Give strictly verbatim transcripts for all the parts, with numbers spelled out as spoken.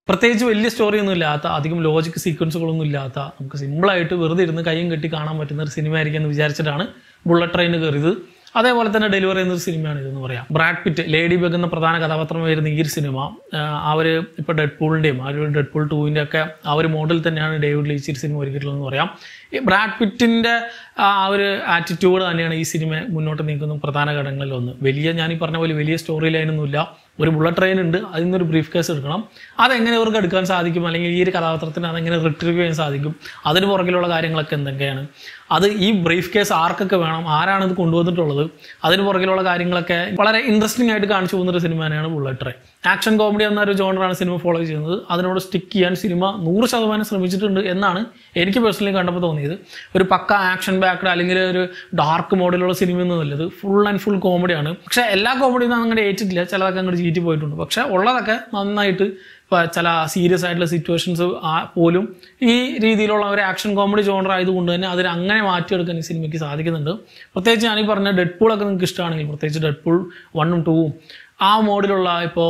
പ്രത്യേകിച്ച് വലിയ സ്റ്റോറിയൊന്നും ഇല്ലാത്ത അധികം ലോജിക് സീക്വൻസുകളൊന്നും ഇല്ലാത്ത നമുക്ക് സിമ്പിളായിട്ട് വെറുതെ ഇരുന്ന് കയ്യും കെട്ടി കാണാൻ പറ്റുന്ന ഒരു സിനിമ ആയിരിക്കും എന്ന് വിചാരിച്ചിട്ടാണ് ബുള്ളറ്റ് ട്രെയിൻ കയറിയത്. അതേപോലെ തന്നെ ഡെലിവറി ചെയ്യുന്ന ഒരു സിനിമയാണ് ഇതെന്ന് പറയാം. ബ്രാഡ് പിറ്റ്, ലേഡി ബഗ് എന്ന പ്രധാന കഥാപാത്രമായിരുന്ന ഈ ഒരു സിനിമ അവർ ഇപ്പോൾ ഡെഡ് പൂളിൻ്റെയും ആ ഒരു ഡെഡ് പൂൾ ടൂവിൻ്റെ ഒക്കെ ആ ഒരു മോഡൽ തന്നെയാണ് ഡേവിഡ് ലീച്ച് ഈ സിനിമ ഒരുക്കിയിട്ടുള്ളതെന്ന് പറയാം. ഈ ബ്രാഡ് പിറ്റിൻ്റെ ആ ഒരു ആറ്റിറ്റ്യൂഡ് തന്നെയാണ് ഈ സിനിമ മുന്നോട്ട് നീക്കുന്ന പ്രധാന ഘടകങ്ങളിൽ ഒന്ന്. വലിയ ഞാൻ ഈ പറഞ്ഞ പോലെ വലിയ സ്റ്റോറി ലൈനൊന്നുമില്ല. ഒരു ബുള്ളറ്റ് ട്രെയിൻ ഉണ്ട്, അതിൽ നിന്നൊരു ബ്രീഫ് കേസ് എടുക്കണം. അതെങ്ങനെ അവർക്ക് എടുക്കാൻ സാധിക്കും, അല്ലെങ്കിൽ ഈ ഒരു കഥാപാത്രത്തിന് അതെങ്ങനെ റിട്രീവ് ചെയ്യാൻ സാധിക്കും, അതിന് പുറകിലുള്ള കാര്യങ്ങളൊക്കെ എന്തൊക്കെയാണ്, അത് ഈ ബ്രീഫ് കേസ് ആർക്കൊക്കെ വേണം, ആരാണിത് കൊണ്ടുവന്നിട്ടുള്ളത്, അതിന് പുറകിലുള്ള കാര്യങ്ങളൊക്കെ വളരെ ഇൻട്രസ്റ്റിംഗ് ആയിട്ട് കാണിച്ചു പോകുന്നൊരു സിനിമ തന്നെയാണ് ബുള്ളറ്റ് ട്രെയിൻ. ആക്ഷൻ കോമഡി എന്നൊരു ജോണറാണ് സിനിമ ഫോളോ ചെയ്യുന്നത്. അതിനോട് സ്റ്റിക്ക് ചെയ്യാൻ സിനിമ നൂറ് ശതമാനം ശ്രമിച്ചിട്ടുണ്ട് എന്നാണ് എനിക്ക് പേഴ്സണലി കണ്ടപ്പോൾ തോന്നിയത്. ഒരു പക്ക ആക്ഷൻ ബാക്ക്ഡ് അല്ലെങ്കിൽ ഒരു ഡാർക്ക് മോഡിലുള്ള സിനിമ ഒന്നും നല്ലത് ഫുൾ ആൻഡ് ഫുൾ കോമഡിയാണ്. പക്ഷേ എല്ലാ കോമഡിയും അങ്ങോട്ട് ഏറ്റിട്ടില്ല, ചിലതൊക്കെ അങ്ങോട്ട് ചീറ്റി പോയിട്ടുണ്ട്. പക്ഷേ ഉള്ളതൊക്കെ നന്നായിട്ട് ഇപ്പോൾ ചില സീരിയസ് ആയിട്ടുള്ള സിറ്റുവേഷൻസ് പോലും ഈ രീതിയിലുള്ള ഒരു ആക്ഷൻ കോമഡി ജോണർ ആയതുകൊണ്ട് തന്നെ അതിന് അങ്ങനെ മാറ്റിയെടുക്കാൻ ഈ സിനിമയ്ക്ക് സാധിക്കുന്നുണ്ട്. പ്രത്യേകിച്ച് ഞാനീ പറഞ്ഞ ഡെഡ് പൂളൊക്കെ നിങ്ങൾക്ക് ഇഷ്ടമാണെങ്കിൽ, പ്രത്യേകിച്ച് ഡെഡ് പൂൾ വണ്ണും ടൂവും ആ മോഡിലുള്ള ഇപ്പോൾ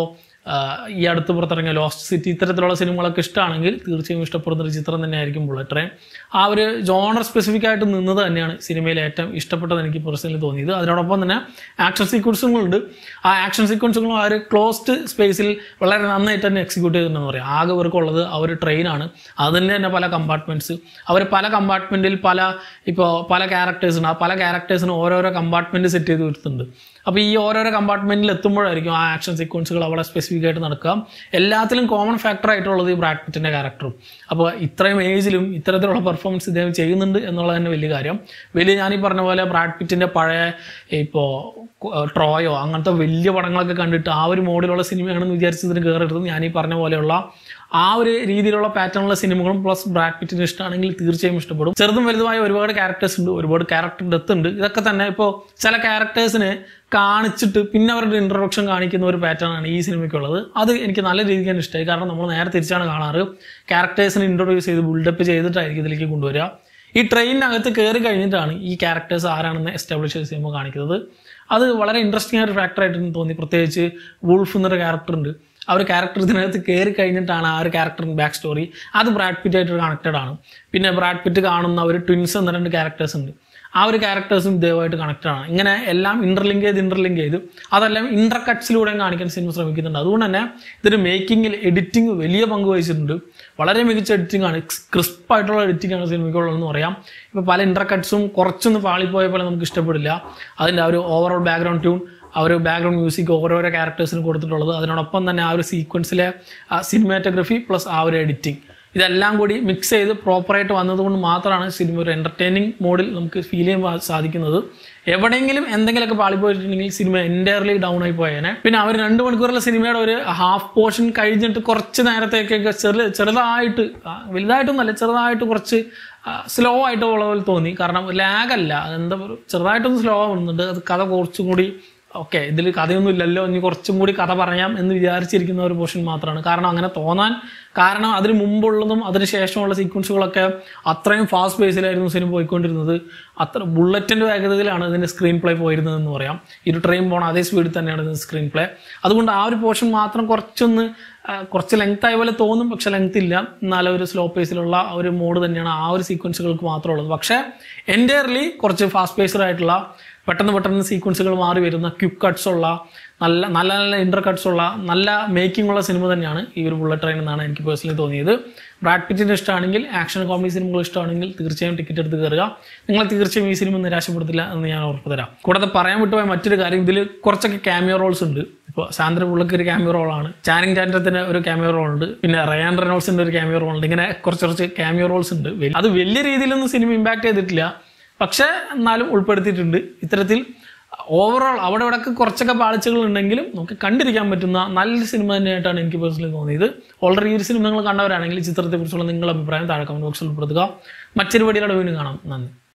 ഈ അടുത്ത് പുറത്തിറങ്ങിയ ലോസ്റ്റ് സിറ്റി ഇത്തരത്തിലുള്ള സിനിമകളൊക്കെ ഇഷ്ടമാണെങ്കിൽ തീർച്ചയായും ഇഷ്ടപ്പെടുന്ന ഒരു ചിത്രം തന്നെയായിരിക്കും ബുള്ളറ്റ് ട്രെയിൻ. ആ ഒരു ജോണർ സ്പെസിഫിക് ആയിട്ട് നിന്നത് തന്നെയാണ് സിനിമയിൽ ഏറ്റവും ഇഷ്ടപ്പെട്ടത് എനിക്ക് പേഴ്സണലി തോന്നിയത്. അതിനോടൊപ്പം തന്നെ ആക്ഷൻ സീക്വൻസുകളുണ്ട്. ആ ആക്ഷൻ സീക്വൻസുകളും ആ ഒരു ക്ലോസ്ഡ് സ്പേസിൽ വളരെ നന്നായിട്ട് തന്നെ എക്സിക്യൂട്ട് ചെയ്തിട്ടുണ്ടെന്ന് പറയാം. ആകെ ഇവർക്കുള്ളത് ആ ഒരു ട്രെയിനാണ്. അതിൻ്റെ തന്നെ പല കമ്പാർട്ട്മെൻറ്റ്സ്, അവർ പല കമ്പാർട്ട്മെൻറ്റിൽ പല ഇപ്പോൾ പല ക്യാരക്ടേഴ്സുണ്ട്. ആ പല ക്യാരക്ടേഴ്സിന് ഓരോരോ കമ്പാർട്ട്മെൻറ്റ് സെറ്റ് ചെയ്ത് വരുത്തുന്നുണ്ട്. അപ്പോൾ ഈ ഓരോരോ കമ്പാർട്ട്മെൻറ്റിൽ എത്തുമ്പോഴായിരിക്കും ആ ആക്ഷൻ സീക്വൻസുകൾ അവിടെ സ്പെസിഫിക് ആയിട്ട് നടക്കുക. എല്ലാത്തിലും കോമൺ ഫാക്ടർ ആയിട്ടുള്ളത് ഈ ബ്രാഡ് പിറ്റിൻ്റെ ക്യാരക്ടറും. അപ്പോൾ ഇത്രയും ഏജിലും ഇത്തരത്തിലുള്ള പെർഫോമൻസ് ഇദ്ദേഹം ചെയ്യുന്നുണ്ട് എന്നുള്ളത് തന്നെ വലിയ കാര്യം. വലിയ ഞാനീ പറഞ്ഞ പോലെ ബ്രാഡ് പിറ്റിൻ്റെ പഴയ ഇപ്പോൾ ട്രോയോ അങ്ങനത്തെ വലിയ പടങ്ങളൊക്കെ കണ്ടിട്ട് ആ ഒരു മോഡിലുള്ള സിനിമയാണെന്ന് വിചാരിച്ചതിന് കയറരുത്. ഞാനീ പറഞ്ഞ പോലെയുള്ള ആ ഒരു രീതിയിലുള്ള പാറ്റേണുള്ള സിനിമകളും പ്ലസ് ബ്രാഡ് പിറ്റിന് ഇഷ്ടമാണെങ്കിൽ തീർച്ചയായും ഇഷ്ടപ്പെടും. ചെറുതും വലുതുമായ ഒരുപാട് ക്യാരക്ടേഴ്സ് ഉണ്ട്, ഒരുപാട് ക്യാരക്ടർ ഡെത്ത് ഉണ്ട്. ഇതൊക്കെ തന്നെ ഇപ്പോൾ ചില ക്യാരക്ടേഴ്സിനെ കാണിച്ചിട്ട് പിന്നെ അവരുടെ ഇൻട്രൊഡക്ഷൻ കാണിക്കുന്ന ഒരു പാറ്റേൺ ആണ് ഈ സിനിമയ്ക്കുള്ളത്. അത് എനിക്ക് നല്ല രീതിക്ക് തന്നെ ഇഷ്ടമായി. കാരണം നമ്മൾ നേരെ തിരിച്ചാണ് കാണാറ്. ക്യാരക്ടേഴ്സിനെ ഇൻട്രൊഡ്യൂസ് ചെയ്ത് ബിൽഡപ്പ് ചെയ്തിട്ടായിരിക്കും ഇതിലേക്ക് കൊണ്ടുവരിക. ഈ ട്രെയിനിനകത്ത് കയറി കഴിഞ്ഞിട്ടാണ് ഈ ക്യാരക്ടേഴ്സ് ആരാണെന്ന് എസ്റ്റാബ്ലിഷ് ചെയ്ത് സിനിമ കാണിക്കുന്നത്. അത് വളരെ ഇൻട്രസ്റ്റിംഗ് ആയ ഒരു ഫാക്ടറായിട്ട് തോന്നി. പ്രത്യേകിച്ച് വൂൾഫ് എന്നൊരു ക്യാരക്ടർ ഉണ്ട്. ആ ഒരു ക്യാരക്ടർ ഇതിനകത്ത് കയറി കഴിഞ്ഞിട്ടാണ് ആ ഒരു ക്യാരക്ടറിൻ്റെ ബാക്ക് സ്റ്റോറി. അത് ബ്രാഡ് പിറ്റായിട്ട് കണക്റ്റഡ് ആണ്. പിന്നെ ബ്രാഡ് പിറ്റ് കാണുന്ന ഒരു ട്വിൻസ് എന്ന രണ്ട് ക്യാരക്ടേഴ്സ് ഉണ്ട്. ആ ഒരു ക്യാരക്ടേഴ്സും ഇതേമായിട്ട് കണക്റ്റഡ് ആണ്. ഇങ്ങനെ എല്ലാം ഇന്റർലിങ്ക് ചെയ്ത് ഇന്റർലിങ്ക് ചെയ്ത് അതെല്ലാം ഇന്റർ കട്ട്സിലൂടെയും കാണിക്കാൻ സിനിമ ശ്രമിക്കുന്നുണ്ട്. അതുകൊണ്ട് തന്നെ ഇതിന് മേക്കിങ്ങിൽ എഡിറ്റിംഗ് വലിയ പങ്ക് വഹിച്ചിട്ടുണ്ട്. വളരെ മികച്ച എഡിറ്റിംഗ് ആണ്, ക്രിസ്പായിട്ടുള്ള എഡിറ്റിംഗ് ആണ് സിനിമയ്ക്കുള്ളതെന്ന് പറയാം. ഇപ്പോൾ പല ഇന്റർ കട്ട്സും കുറച്ചൊന്ന് പാളിപ്പോയ പോലെ നമുക്ക് ഇഷ്ടപ്പെടില്ല. അതിൻ്റെ ആ ഒരു ഓവറോൾ ബാക്ക്ഗ്രൗണ്ട് ട്യൂൺ, ആ ഒരു ബാക്ക്ഗ്രൗണ്ട് മ്യൂസിക് ഓരോരോ ക്യാരക്ടേഴ്സിന് കൊടുത്തിട്ടുള്ളത്, അതിനോടൊപ്പം തന്നെ ആ ഒരു സീക്വൻസിലെ സിനിമാറ്റോഗ്രഫി പ്ലസ് ആ ഒരു എഡിറ്റിംഗ്, ഇതെല്ലാം കൂടി മിക്സ് ചെയ്ത് പ്രോപ്പറായിട്ട് വന്നതുകൊണ്ട് മാത്രമാണ് സിനിമ ഒരു എൻ്റർടൈനിങ് മോഡിൽ നമുക്ക് ഫീൽ ചെയ്യാൻ സാധിക്കുന്നത്. എവിടെയെങ്കിലും എന്തെങ്കിലുമൊക്കെ പാളിപ്പോയിട്ടുണ്ടെങ്കിൽ സിനിമ എൻറ്റയർലി ഡൗൺ ആയി പോയേനെ. പിന്നെ അവർ രണ്ട് മണിക്കൂറുള്ള സിനിമയുടെ ഒരു ഹാഫ് പോർഷൻ കഴിഞ്ഞിട്ട് കുറച്ച് നേരത്തേക്കൊക്കെ ചെറു ചെറുതായിട്ട് വലുതായിട്ടൊന്നുമല്ല ചെറുതായിട്ട് കുറച്ച് സ്ലോ ആയിട്ട് ഉള്ള പോലെ തോന്നി. കാരണം ലാഗല്ല, അതെന്താ ചെറുതായിട്ടൊന്ന് സ്ലോ ആവുന്നുണ്ട്. അത് കഥ കുറച്ചും കൂടി ഓക്കെ ഇതിൽ കഥയൊന്നും ഇല്ലല്ലോ, ഇനി കുറച്ചും കൂടി കഥ പറയാം എന്ന് വിചാരിച്ചിരിക്കുന്ന ഒരു പോർഷൻ മാത്രമാണ്. കാരണം അങ്ങനെ തോന്നാൻ കാരണം അതിന് മുമ്പുള്ളതും അതിന് ശേഷമുള്ള സീക്വൻസുകളൊക്കെ അത്രയും ഫാസ്റ്റ് പേസിലായിരുന്നു സിനിമ പോയിക്കൊണ്ടിരുന്നത്. അത്ര ബുള്ളറ്റിൻ്റെ വേഗതയിലാണ് ഇതിൻ്റെ സ്ക്രീൻ പ്ലേ പോയിരുന്നതെന്ന് പറയാം. ഈ ഒരു ട്രെയിൻ പോകണം അതേ സ്പീഡിൽ തന്നെയാണ് ഇതിൻ്റെ സ്ക്രീൻ പ്ലേ. അതുകൊണ്ട് ആ ഒരു പോർഷൻ മാത്രം കുറച്ചൊന്ന് കുറച്ച് ലെങ്ത് ആയ പോലെ തോന്നും, പക്ഷെ ലെങ്ത് ഇല്ല. എന്നാലും ഒരു സ്ലോ പേസിലുള്ള ഒരു മോഡ് തന്നെയാണ് ആ ഒരു സീക്വൻസുകൾക്ക് മാത്രമുള്ളത്. പക്ഷേ എൻറ്റയർലി കുറച്ച് ഫാസ്റ്റ് പേസ്ഡ് ആയിട്ടുള്ള പെട്ടെന്ന് പെട്ടെന്ന് സീക്വൻസുകൾ മാറി വരുന്ന ക്വിക്ക് കട്ട്സ് ഉള്ള നല്ല നല്ല നല്ല ഇൻ്റർ കട്ട്സ് ഉള്ള നല്ല മേക്കിംഗ് ഉള്ള സിനിമ തന്നെയാണ് ഈ ഒരു ബുള്ളറ്റ് ട്രെയിൻ എന്നാണ് എനിക്ക് പേഴ്സണലി തോന്നിയത്. ബ്രാഡ് പിറ്റിന് ഇഷ്ടമാണെങ്കിൽ, ആക്ഷൻ കോമഡി സിനിമകൾ ഇഷ്ടമാണെങ്കിൽ തീർച്ചയായും ടിക്കറ്റ് എടുത്ത് കയറുക. നിങ്ങളെ തീർച്ചയായും ഈ സിനിമ നിരാശപ്പെടുത്തില്ല എന്ന് ഞാൻ ഉറപ്പ് തരാം. കൂടാതെ പറയാൻ വിട്ടുപോയ മറ്റൊരു കാര്യം, ഇതിൽ കുറച്ചൊക്കെ ക്യാമിയോ റോൾസ് ഉണ്ട്. ഇപ്പോൾ സാന്ദ്ര ബുള്ളക്ക് ഒരു ക്യാമിയോ റോളാണ്, ചാനിങ് ടാറ്റത്തിന് ഒരു ക്യാമിയോ റോൾ ഉണ്ട്, പിന്നെ റയാൻ റെനോൾസിൻ്റെ ഒരു ക്യാമിയോ റോൾ ഉണ്ട്. ഇങ്ങനെ കുറച്ച് കുറച്ച് ക്യാമിയോ റോൾസ് ഉണ്ട്. അത് വലിയ രീതിയിലൊന്നും സിനിമ ഇമ്പാക്ട് ചെയ്തിട്ടില്ല, പക്ഷേ എന്നാലും ഉൾപ്പെടുത്തിയിട്ടുണ്ട്. ഇത്തരത്തിൽ ഓവറോൾ അവിടെ ഇവിടെയൊക്കെ കുറച്ചൊക്കെ പാളിച്ചകൾ ഉണ്ടെങ്കിലും നമുക്ക് കണ്ടിരിക്കാൻ പറ്റുന്ന നല്ല സിനിമ തന്നെയായിട്ടാണ് എനിക്ക് പേഴ്സണലി തോന്നിയത്. ഓൾറെഡി ഈ ഒരു സിനിമ നിങ്ങൾ കണ്ടവരാണെങ്കിൽ ചിത്രത്തെക്കുറിച്ചുള്ള നിങ്ങളുടെ അഭിപ്രായം താഴെ കമന്റ് ബോക്സിൽ ഉൾപ്പെടുത്തുക. മറ്റൊരു വീഡിയോയുടെ വീണ്ടും കാണാം. നന്ദി.